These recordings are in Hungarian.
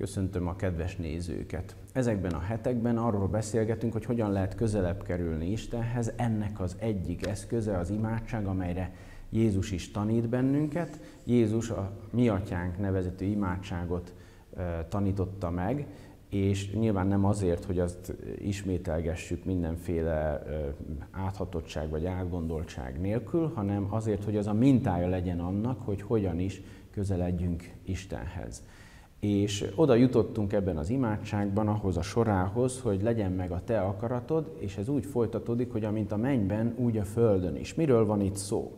Köszöntöm a kedves nézőket! Ezekben a hetekben arról beszélgetünk, hogy hogyan lehet közelebb kerülni Istenhez. Ennek az egyik eszköze az imádság, amelyre Jézus is tanít bennünket. Jézus a Mi Atyánk nevezetű imádságot tanította meg, és nyilván nem azért, hogy azt ismételgessük mindenféle áthatottság vagy átgondoltság nélkül, hanem azért, hogy az a mintája legyen annak, hogy hogyan is közeledjünk Istenhez. És oda jutottunk ebben az imádságban ahhoz a sorához, hogy legyen meg a te akaratod, és ez úgy folytatódik, hogy amint a mennyben, úgy a földön is. Miről van itt szó?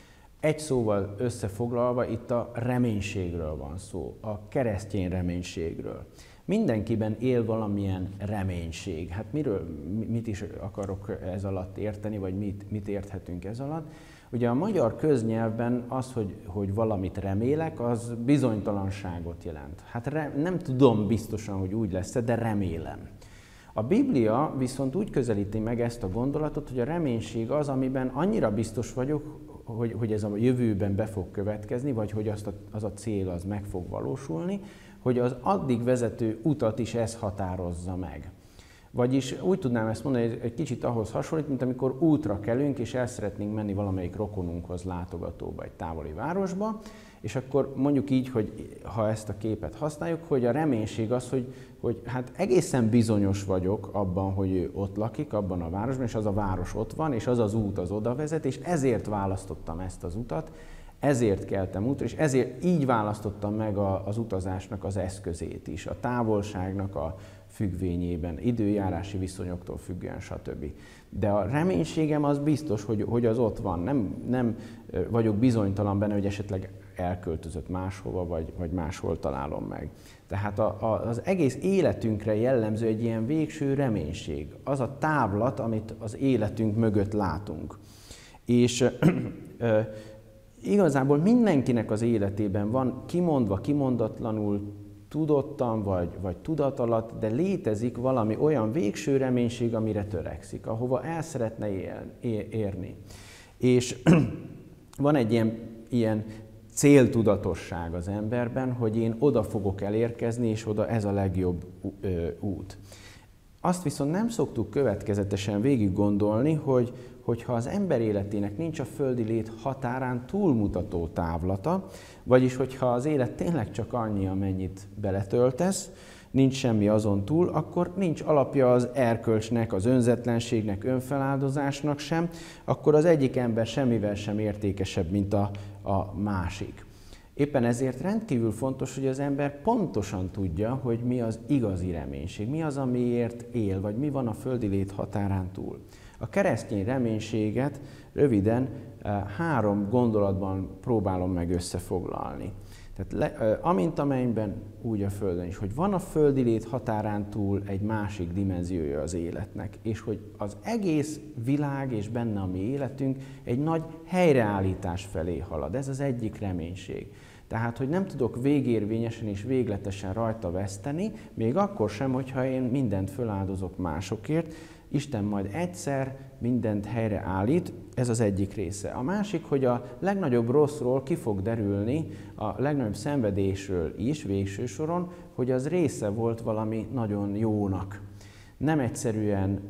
Egy szóval összefoglalva, itt a reménységről van szó, a keresztény reménységről. Mindenkiben él valamilyen reménység. Hát mit is akarok ez alatt érteni, vagy mit érthetünk ez alatt? Ugye a magyar köznyelvben az, hogy valamit remélek, az bizonytalanságot jelent. Hát nem tudom biztosan, hogy úgy lesz, de remélem. A Biblia viszont úgy közelíti meg ezt a gondolatot, hogy a reménység az, amiben annyira biztos vagyok, hogy ez a jövőben be fog következni, vagy hogy az a cél az meg fog valósulni, hogy az addig vezető utat is ez határozza meg. Vagyis úgy tudnám ezt mondani, hogy egy kicsit ahhoz hasonlít, mint amikor útra kelünk, és el szeretnénk menni valamelyik rokonunkhoz látogatóba, egy távoli városba, és akkor mondjuk így, hogy ha ezt a képet használjuk, hogy a reménység az, hogy hát egészen bizonyos vagyok abban, hogy ő ott lakik, abban a városban, és az a város ott van, és az az út az oda vezet, és ezért választottam ezt az utat, ezért keltem útra, és ezért így választottam meg az utazásnak az eszközét is, a távolságnak a függvényében, időjárási viszonyoktól függően, stb. De a reménységem az biztos, hogy az ott van. Nem vagyok bizonytalan benne, hogy esetleg elköltözött máshova, vagy máshol találom meg. Tehát az egész életünkre jellemző egy ilyen végső reménység. Az a távlat, amit az életünk mögött látunk. És igazából mindenkinek az életében van kimondva, kimondatlanul, tudottan vagy tudat alatt, de létezik valami olyan végső reménység, amire törekszik, ahova el szeretne érni. És van egy ilyen céltudatosság az emberben, hogy én oda fogok elérkezni, és oda ez a legjobb út. Azt viszont nem szoktuk következetesen végig gondolni, hogy ha az ember életének nincs a földi lét határán túlmutató távlata, vagyis hogyha az élet tényleg csak annyi, amennyit beletöltesz, nincs semmi azon túl, akkor nincs alapja az erkölcsnek, az önzetlenségnek, önfeláldozásnak sem, akkor az egyik ember semmivel sem értékesebb, mint a másik. Éppen ezért rendkívül fontos, hogy az ember pontosan tudja, hogy mi az igazi reménység, mi az, amiért él, vagy mi van a földi lét határán túl. A keresztény reménységet röviden 3 gondolatban próbálom meg összefoglalni. Tehát amint a mennyben, úgy a földön is, hogy van a földi lét határán túl egy másik dimenziója az életnek, és hogy az egész világ és benne a mi életünk egy nagy helyreállítás felé halad. Ez az egyik reménység. Tehát, hogy nem tudok végérvényesen és végletesen rajta veszteni, még akkor sem, hogyha én mindent föláldozok másokért, Isten majd egyszer mindent helyreállít, ez az egyik része. A másik, hogy a legnagyobb rosszról ki fog derülni, a legnagyobb szenvedésről is végső soron, hogy az része volt valami nagyon jónak. Nem egyszerűen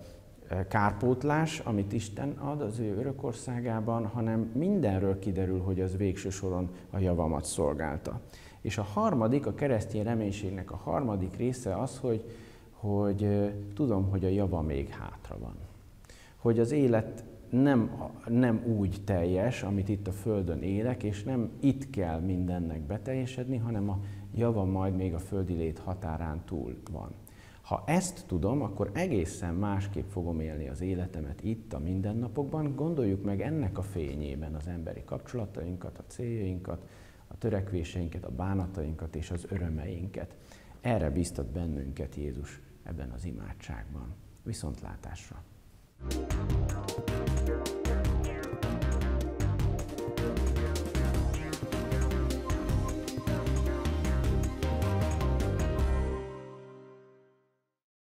kárpótlás, amit Isten ad az ő örök országában, hanem mindenről kiderül, hogy az végső soron a javamat szolgálta. És a harmadik, a keresztény reménységnek a harmadik része az, hogy tudom, hogy a java még hátra van. Hogy az élet nem úgy teljes, amit itt a földön élek, és nem itt kell mindennek beteljesedni, hanem a java majd még a földi lét határán túl van. Ha ezt tudom, akkor egészen másképp fogom élni az életemet itt, a mindennapokban. Gondoljuk meg ennek a fényében az emberi kapcsolatainkat, a céljainkat, a törekvéseinket, a bánatainkat és az örömeinket. Erre bíztat bennünket Jézus ebben az imádságban. Viszontlátásra!